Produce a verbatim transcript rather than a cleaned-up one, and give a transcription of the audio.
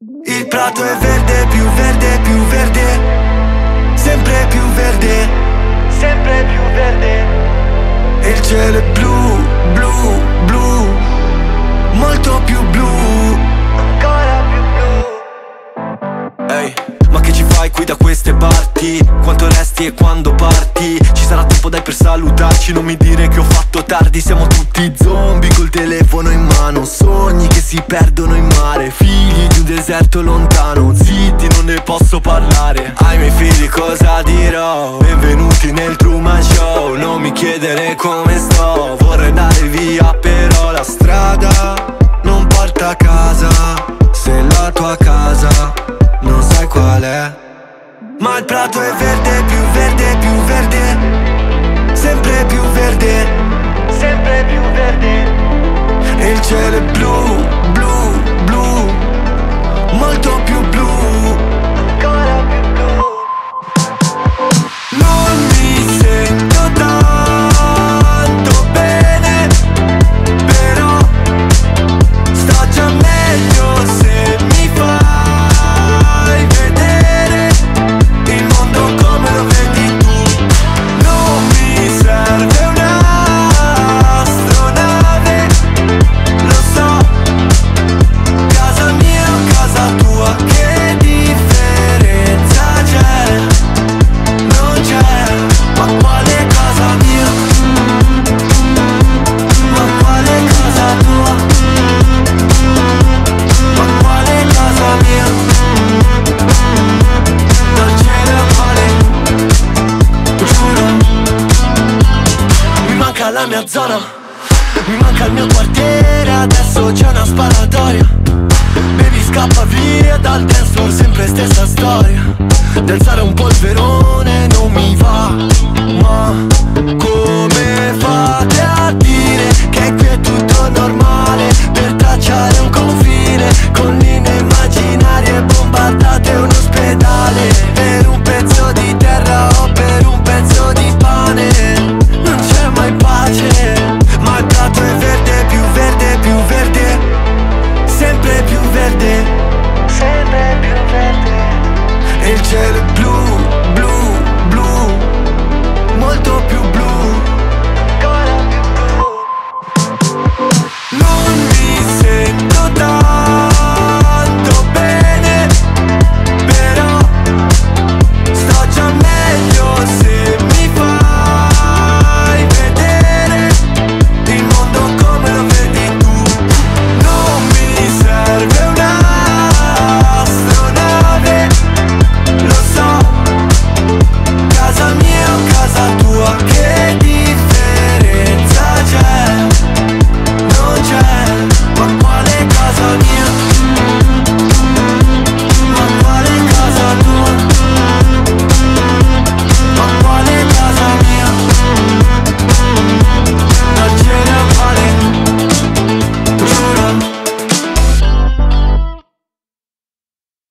Il prato è verde, più verde, più verde, sempre più verde, sempre più verde. E il cielo è blu, blu, blu, molto più blu, ancora più blu. Ehi, hey, ma che ci fai qui da queste parti? Quanto resti e quando parti? Ci sarà tempo dai per salutarci, non mi dire che ho fatto tardi. Siamo tutti zombie col telefono in mano, sogni che si perdono in mare, figli di un deserto lontano, zitti non ne posso parlare. Ai miei figli cosa dirò? Benvenuti nel Truman Show. Non mi chiedere come sto, vorrei andare via però la strada non porta a casa. Se la tua casa non sai qual è. Ma il prato è verde, più verde, più verde, sempre più verde, sempre più verde. E il cielo è blu, blu, blu, molto più blu, ancora più blu. Non mi sento tanto bene, però sto già meglio se mi fai vedere il mondo come lo vedi tu. Non mi serve un'astronave, lo so, casa mia o casa tua, che differenza c'è? Non c'è, ma quale casa mia? Ma quale casa tua? Ma quale casa mia? Dal cielo al mare, giuro. Mi manca la mia zona, mi manca il mio quartiere, adesso c'è una sparatoria. Baby scappa via dal dance floor, sempre stessa storia. D'alzare un polverone non mi va, ma come fate a dire che qui è tutto normale? Per tracciare un confine con linee immaginarie, bombardate un ospedale per un pezzo di terra o per un pezzo di pane. Non c'è mai pace, ma il prato è verde, più verde, più verde, sempre più verde, sempre più verde. E il cielo è blu,